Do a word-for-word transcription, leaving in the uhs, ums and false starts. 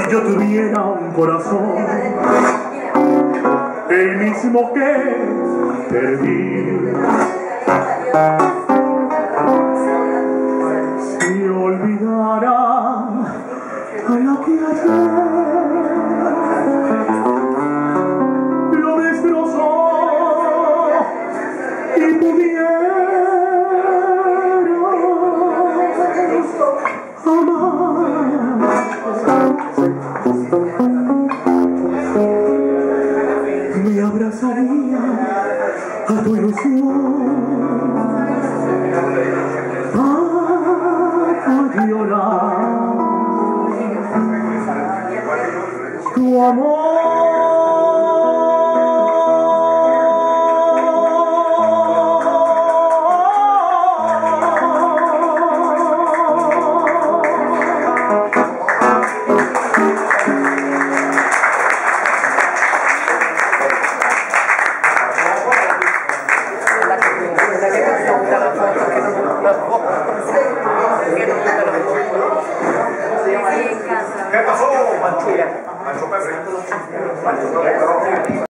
yo tuviera un corazón, el mismo que perdí, si olvidara a la que ayer lo destrozó y pudiera me abrazaría a tu ilusión para violar tu amor. ¿Qué pasó, Manchuria? Mancho Pepe.